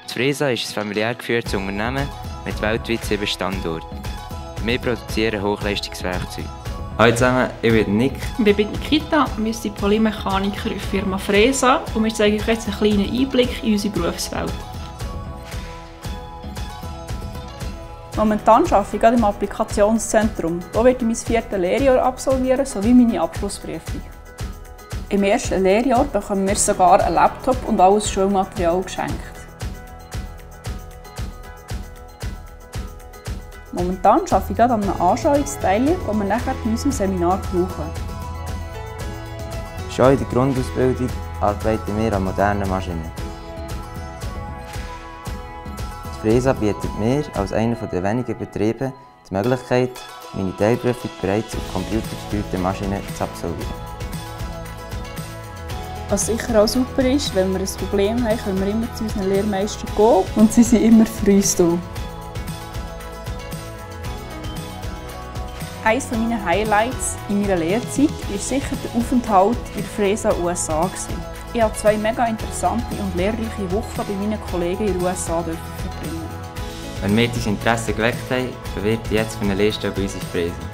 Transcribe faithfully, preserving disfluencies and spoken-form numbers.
Die Fresa ist ein familiär geführtes Unternehmen mit weltweit sieben Standorten. Wir produzieren Hochleistungswerkzeuge. Hallo zusammen, ich bin Nick. Ich bin Nikita, wir sind Polymechaniker in der Firma Fresa und wir zeigen euch jetzt einen kleinen Einblick in unsere Berufswelt. Momentan arbeite ich gerade im Applikationszentrum. Hier werde ich mein viertes Lehrjahr absolvieren, sowie meine Abschlussprüfung. Im ersten Lehrjahr bekommen wir sogar einen Laptop und alles Schulmaterial geschenkt. Momentan arbeite ich gerade an einem Anschauungsteil, das wir nachher bei unserem Seminar brauchen. Schon in der Grundausbildung arbeiten wir an modernen Maschinen. Die Fresa bietet mir als einer der wenigen Betriebe die Möglichkeit, meine Teilprüfung bereits auf computergesteuerten Maschinen zu absolvieren. Was sicher auch super ist, wenn wir ein Problem haben, können wir immer zu unseren Lehrmeistern gehen und sie sind immer für uns da. Eines meiner Highlights in meiner Lehrzeit war sicher der Aufenthalt in der Fresa U S A. Ich durfte zwei mega interessante und lehrreiche Wochen bei meinen Kollegen in den U S A verbringen. Wenn wir dein Interesse geweckt haben, bewirb dich jetzt für eine Lehrstelle bei uns in Fresa.